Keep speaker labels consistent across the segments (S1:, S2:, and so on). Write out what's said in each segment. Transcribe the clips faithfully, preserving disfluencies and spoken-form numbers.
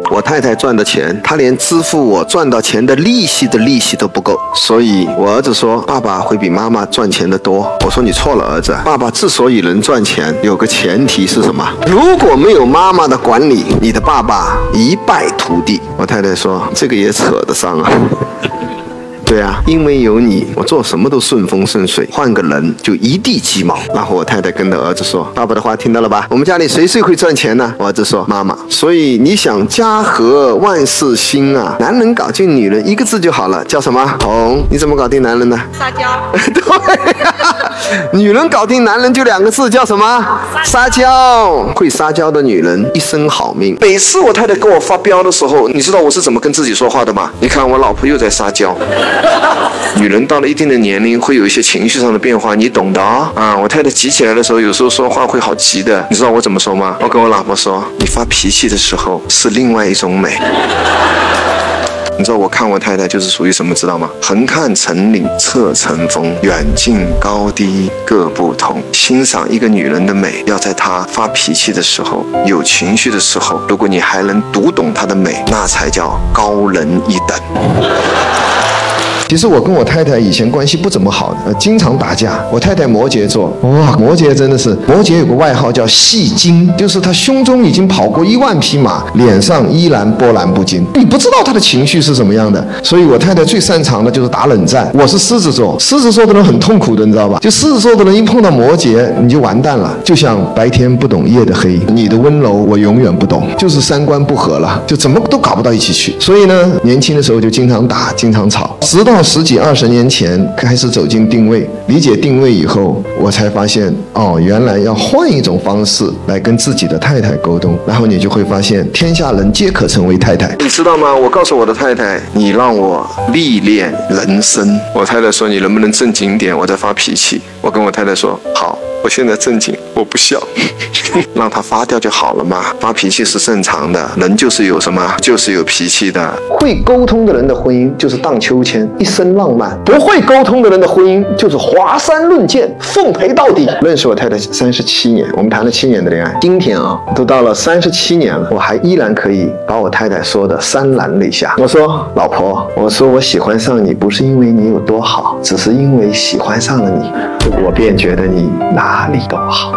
S1: 我太太赚的钱，她连支付我赚到钱的利息的利息都不够，所以我儿子说爸爸会比妈妈赚钱的多。我说你错了，儿子，爸爸之所以能赚钱，有个前提是什么？如果没有妈妈的管理，你的爸爸一败涂地。我太太说这个也扯得上啊。对啊，因为有你，我做什么都顺风顺水，换个人就一地鸡毛。然后我太太跟着儿子说：“爸爸的话听到了吧？我们家里谁最会赚钱呢？”我儿子说：“妈妈。”所以你想家和万事兴啊，男人搞定女人一个字就好了，叫什么？红，你怎么搞定男人呢？
S2: 撒娇。
S1: 对、啊，女人搞定男人就两个字，叫什么？撒娇。会撒娇的女人一生好命。每次我太太跟我发飙的时候，你知道我是怎么跟自己说话的吗？你看我老婆又在撒娇。女人到了一定的年龄，会有一些情绪上的变化，你懂的啊、哦！啊，我太太急起来的时候，有时候说话会好急的。你知道我怎么说吗？我跟我老婆说，你发脾气的时候是另外一种美。你知道我看我太太就是属于什么，知道吗？横看成岭侧成峰，远近高低各不同。欣赏一个女人的美，要在她发脾气的时候，有情绪的时候，如果你还能读懂她的美，那才叫高人一等。其实我跟我太太以前关系不怎么好的，呃，经常打架。我太太摩羯座，哇，摩羯真的是，摩羯有个外号叫戏精，就是他胸中已经跑过一万匹马，脸上依然波澜不惊。你不知道他的情绪是什么样的，所以我太太最擅长的就是打冷战。我是狮子座，狮子座的人很痛苦的，你知道吧？就狮子座的人一碰到摩羯，你就完蛋了，就像白天不懂夜的黑，你的温柔我永远不懂，就是三观不合了，就怎么都搞不到一起去。所以呢，年轻的时候就经常打，经常吵，直到十几二十年前开始走进定位，理解定位以后，我才发现哦，原来要换一种方式来跟自己的太太沟通，然后你就会发现天下人皆可成为太太。你知道吗？我告诉我的太太，你让我历练人生。我太太说你能不能正经点，我在发脾气。我跟我太太说好，我现在正经，我不笑，让他发掉就好了嘛。发脾气是正常的，人就是有什么，就是有脾气的。会沟通的人的婚姻就是荡秋千，一生浪漫；不会沟通的人的婚姻就是华山论剑，奉陪到底。认识我太太三十七年，我们谈了七年的恋爱，今天啊，都到了三十七年了，我还依然可以把我太太说的潸然泪下。我说老婆，我说我喜欢上你，不是因为你有多好，只是因为喜欢上了你，我便觉得你哪里都好。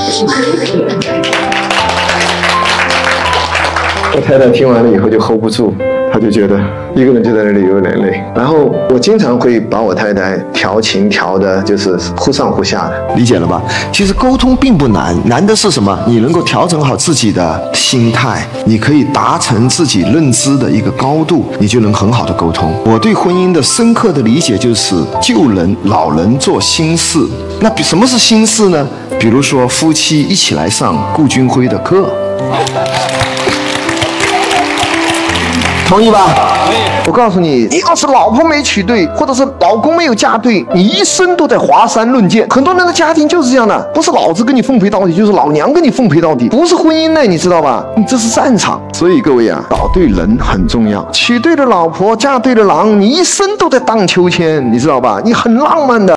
S1: 我太太听完了以后就 hold 不住，她就觉得一个人就在那里流眼泪。然后我经常会把我太太调情调的，就是忽上忽下的，理解了吧？其实沟通并不难，难的是什么？你能够调整好自己的心态，你可以达成自己认知的一个高度，你就能很好的沟通。我对婚姻的深刻的理解就是旧人老人做新事。那比什么是新事呢？比如说夫妻一起来上顾军辉的课。同意吧？我告诉你，你要是老婆没娶对，或者是老公没有嫁对，你一生都在华山论剑。很多人的家庭就是这样的，不是老子跟你奉陪到底，就是老娘跟你奉陪到底，不是婚姻呢，你知道吧？你这是战场。所以各位啊，找对人很重要，娶对了老婆，嫁对了郎，你一生都在荡秋千，你知道吧？你很浪漫的。